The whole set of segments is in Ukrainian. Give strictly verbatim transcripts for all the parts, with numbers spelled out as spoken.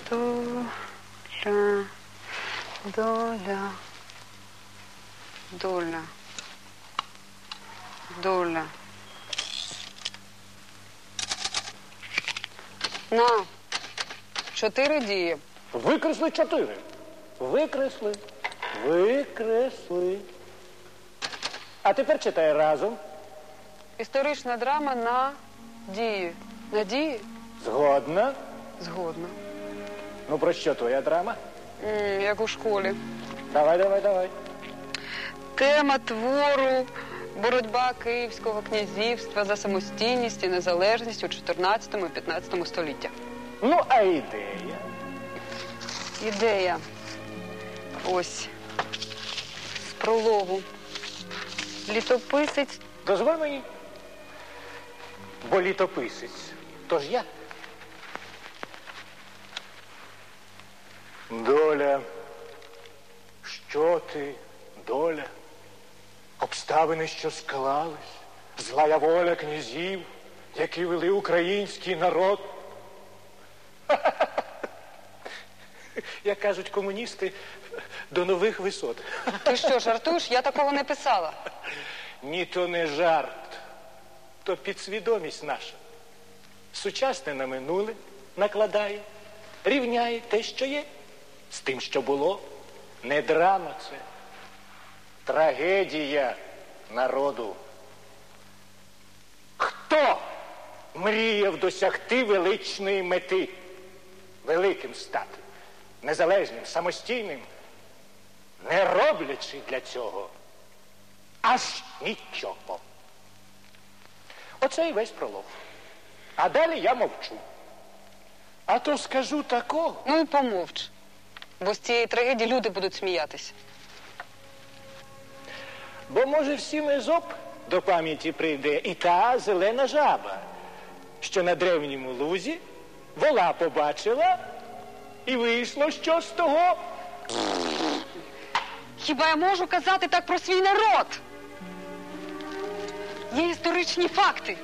Доля, доля, доля, доля. На, чотири дії. Викресли чотири. Викресли. Викресли. А тепер читай разом. Історична драма на дії. На дії? Згодна? Згодна. Ну, про що твоя драма? М, як у школі. Давай, давай, давай. Тема твору «Боротьба Київського князівства за самостійність і незалежність у чотирнадцятому-п'ятнадцятому століттях». Ну, а ідея? Ідея. Ось. З прологу. Літописець. Дозволь мені. Бо літописець. Тож я. Доля. Що ти, доля? Обставини, що склались, злая воля князів, які вели український народ. Як кажуть комуністи, до нових висот. Ти що, жартуєш? Я такого не писала. Ні, то не жарт, то підсвідомість наша. Сучасне на минуле накладає, рівняє те, що є, з тим, що було. Не драма це. Трагедія народу. Хто мріяв досягти величної мети? Великим стати, незалежним, самостійним, не роблячи для цього аж нічого. Оце і весь пролог. А далі я мовчу. А то скажу такого. Ну і помовч. Бо з цієї трагедії люди будуть сміятися. Бо, може, всім Езоп до пам'яті прийде і та зелена жаба, що на древньому лузі вола побачила, і вийшло що з того. Хіба я можу казати так про свій народ? Є історичні факти.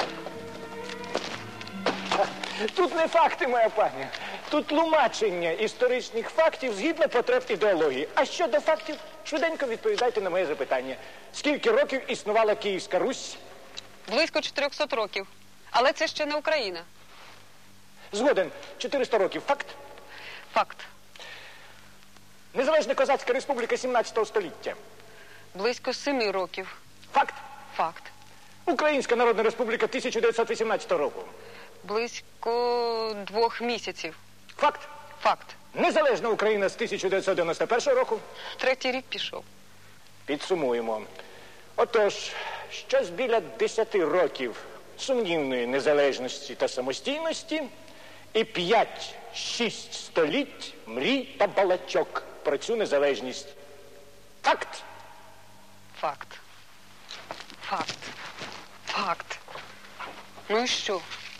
Тут не факти, моя пані. Тут тлумачення історичних фактів згідно потреб ідеології. А щодо фактів, швиденько відповідайте на моє запитання. Скільки років існувала Київська Русь? Близько чотирьохсот років. Але це ще не Україна. Згоден. чотириста років. Факт? Факт. Незалежна Козацька Республіка сімнадцятого століття. Близько семи років. Факт? Факт. Українська Народна Республіка тисяча дев'ятсот вісімнадцятого року. Близько двох місяців. Факт? Факт. Незалежна Україна з тисяча дев'ятсот дев'яносто першого року. Третій рік пішов. Підсумуємо. Отож, щось біля десяти років сумнівної незалежності та самостійності і п'ять-шість століть мрій та балачок про цю незалежність. Факт? Факт. Факт. Факт. Ну і що?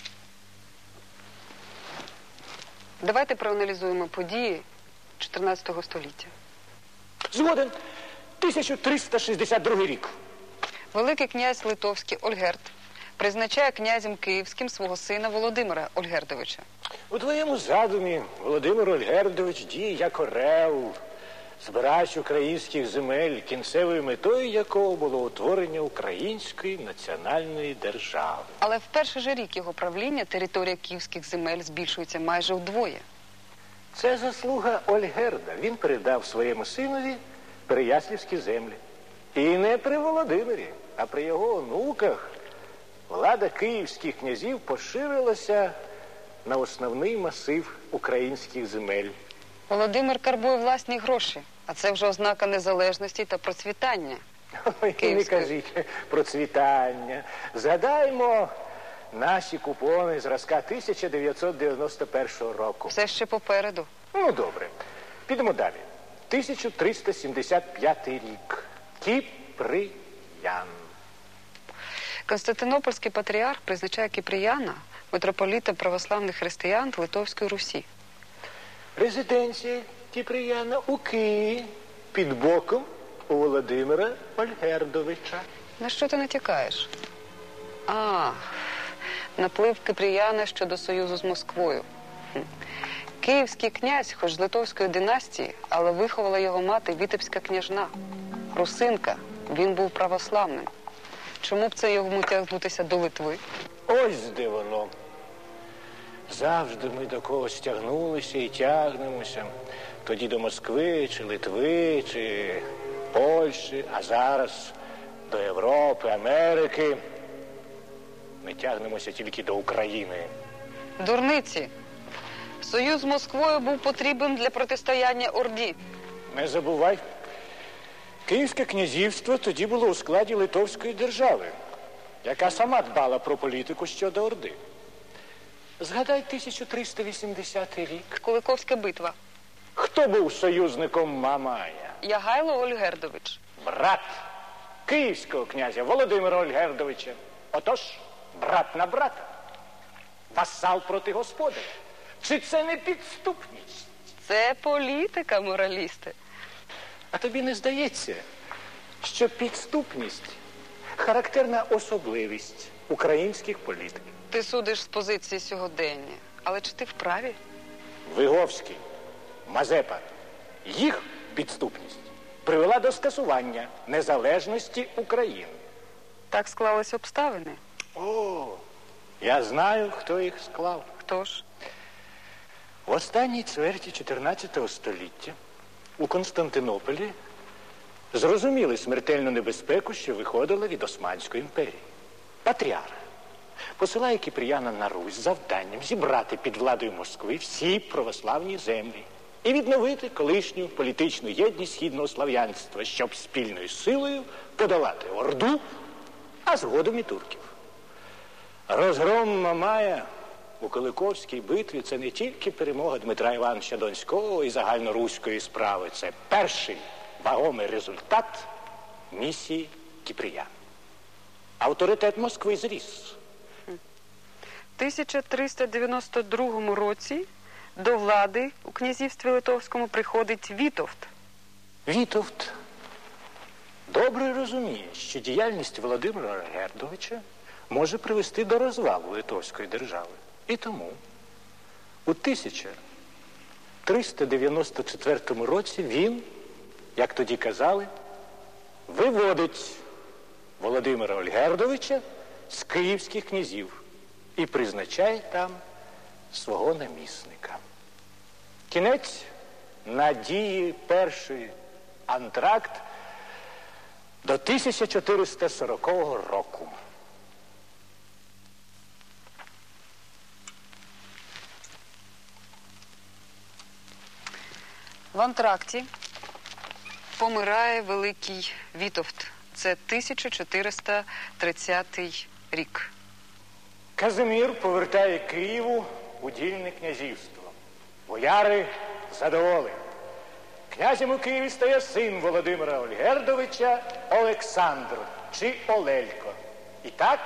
Давайте проаналізуємо події чотирнадцятого століття. Згоден. тисяча триста шістдесят другий рік. Великий князь Литовський Ольгерд призначає князем київським свого сина Володимира Ольгердовича. У твоєму задумі Володимир Ольгердович діє як орел, збирач українських земель, кінцевою метою якого було утворення української національної держави. Але в перший же рік його правління територія київських земель збільшується майже вдвоє. Це заслуга Ольгерда. Він передав своєму синові переяслівські землі. І не при Володимирі, а при його онуках влада київських князів поширилася на основний масив українських земель. Володимир карбує власні гроші, а це вже ознака незалежності та процвітання. Ой, не кажіть процвітання. Згадаймо наші купони зразка тисяча дев'ятсот дев'яносто першого року. Все ще попереду. Ну, добре. Підемо далі. тисяча триста сімдесят п'ятий рік. Кіприян. Константинопольський патріарх призначає Кіприяна митрополіта православних християн Литовської Русі. Резиденція Кіприяна у Києві під боком у Володимира Ольгердовича. На що ти натякаєш? А, наплив Кіприяна щодо союзу з Москвою. Київський князь, хоч з литовської династії, але виховала його мати вітебська княжна. Русинка, він був православним. Чому б це йому тягнутися до Литви? Ось де воно. Завжди ми до когось тягнулися і тягнемося. Тоді до Москви, чи Литви, чи Польщі, а зараз до Європи, Америки. Ми тягнемося тільки до України. Дурниці. Союз з Москвою був потрібен для протистояння Орді. Не забувай, Київське князівство тоді було у складі Литовської держави, яка сама дбала про політику щодо Орди. Згадай тисяча триста вісімдесятий рік. Куликовська битва. Хто був союзником Мамая? Ягайло Ольгердович. Брат київського князя Володимира Ольгердовича. Отож, брат на брата. Васал проти господаря. Чи це не підступність? Це політика, моралісти. А тобі не здається, що підступність – характерна особливість українських політиків? Ти судиш з позиції сьогодення. Але чи ти вправі? Виговський, Мазепа, їх підступність привела до скасування незалежності України. Так склались обставини. О, я знаю, хто їх склав. Хто ж? В останній чверті чотирнадцятого століття у Константинополі зрозуміли смертельну небезпеку, що виходила від Османської імперії. Патріарх посилає кіпріяна на Русь з завданням зібрати під владою Москви всі православні землі і відновити колишню політичну єдність східного слав'янства, щоб спільною силою подолати Орду, а згодом і турків. Розгром Мамая у Куликовській битві – це не тільки перемога Дмитра Івановича Донського і загальноруської справи, це перший вагомий результат місії Кіпріян. Авторитет Москви зріс. В тисяча триста дев'яносто другому році до влади у князівстві Литовському приходить Вітовт. Вітовт добре розуміє, що діяльність Володимира Ольгердовича може привести до розвалу Литовської держави. І тому у тисяча триста дев'яносто четвертому році він, як тоді казали, виводить Володимира Ольгердовича з київських князів і призначає там свого намісника. Кінець надії перший антракт до тисяча чотириста сорокового року. В антракті помирає великий Вітовт. Це тисяча чотириста тридцятий рік. Казимір повертає Києву удільне князівство. Бояри задоволені. Князем у Києві стає син Володимира Ольгердовича Олександр чи Олелько. І так,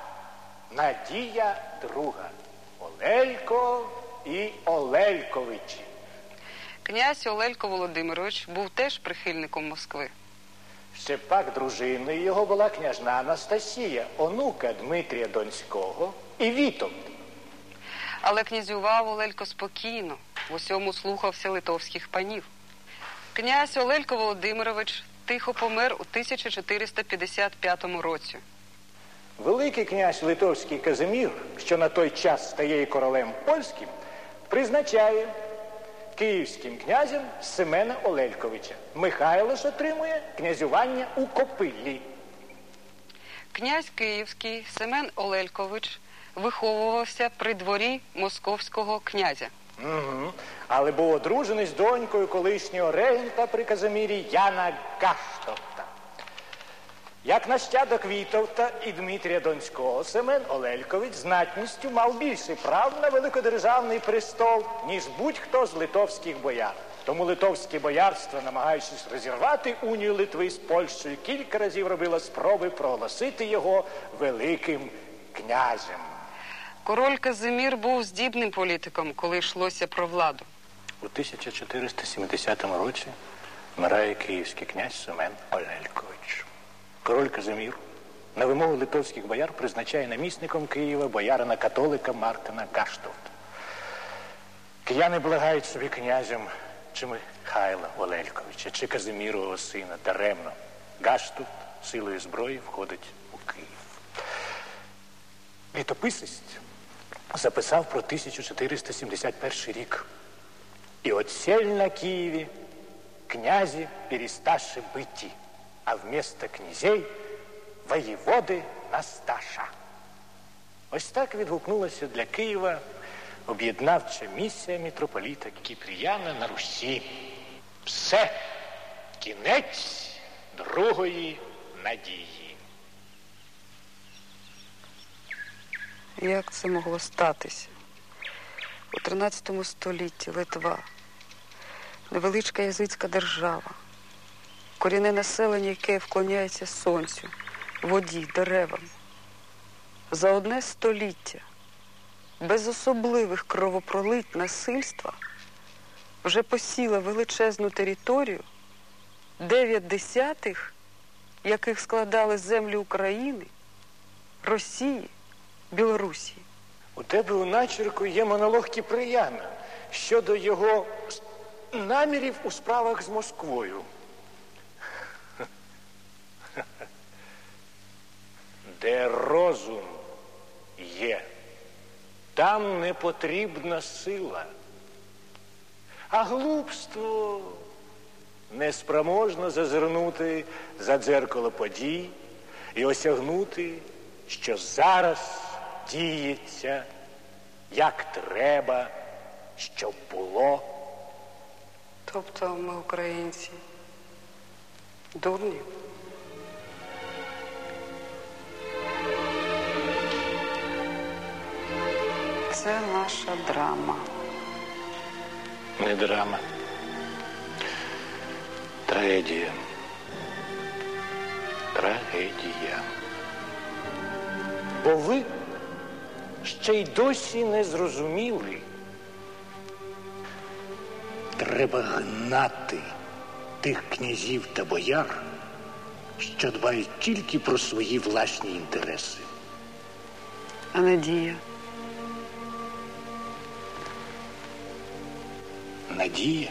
надія друга. Олелько і Олельковичі. Князь Олелько Володимирович був теж прихильником Москви. Ще пак дружиною його була княжна Анастасія, онука Дмитрія Донського і Вітовт. Але князював Олелько спокійно, в усьому слухався литовських панів. Князь Олелько Володимирович тихо помер у тисяча чотириста п'ятдесят п'ятому році. Великий князь Литовський Казимір, що на той час стає і королем польським, призначає київським князем Семена Олельковича. Михайло ж отримує князювання у Копиллі. Князь Київський Семен Олелькович виховувався при дворі московського князя. Угу. Але був одружений з донькою колишнього регента при Казимірі Яна Гаштовта. Як нащадок Вітовта і Дмитрія Донського, Семен Олелькович знатністю мав більше прав на великодержавний престол, ніж будь-хто з литовських бояр. Тому литовське боярство, намагаючись розірвати унію Литви з Польщею, кілька разів робило спроби проголосити його великим князем. Король Казимір був здібним політиком, коли йшлося про владу. У тисяча чотириста сімдесятому році вмирає київський князь Семен Олелькович. Король Казимір на вимогу литовських бояр призначає намісником Києва боярина-католика Мартина Гаштовта. Кияни благають собі князем чи Михайла Олельковича, чи Казимірового сина. Даремно. Гаштут силою зброї входить у Київ. Літописець записав про тисяча чотириста сімдесят перший рік. «И отсель на Киеве князи пересташи быти, а вместо князей воєводи Насташа». Ось так відгукнулася для Києва об'єднавча місія митрополіта Кіпріяна на Русі. Все, кінець другої надії. Як це могло статися? У тринадцятому столітті Литва, невеличка язицька держава, корінне населення, яке вклоняється сонцю, воді, деревам. За одне століття, без особливих кровопролить насильства, вже посіла величезну територію, дев'ять десятих, яких складали землі України, Росії, Білорусі. У тебе у начерку є монолог Кіпріяна щодо його намірів у справах з Москвою. Де розум є, там не потрібна сила. А глупство неспроможно зазирнути за дзеркало подій і осягнути, що зараз діється, як треба, щоб було. Тобто ми, українці, дурні? Це наша драма. Не драма. Трагедія. Трагедія. Бо ви ще й досі не зрозуміли. Треба гнати тих князів та бояр, що дбають тільки про свої власні інтереси. А надія? Надія?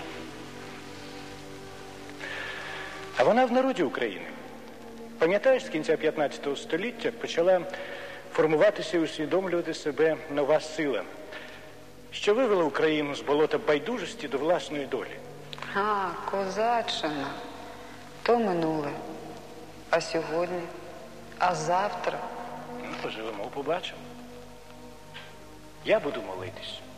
А вона в народі України. Пам'ятаєш, з кінця п'ятнадцятого століття почала формуватися і усвідомлювати себе нова сила, що вивела Україну з болота байдужості до власної долі. А, козаччина. То минуле. А сьогодні? А завтра? Ну, поживемо, побачимо. Я буду молитись.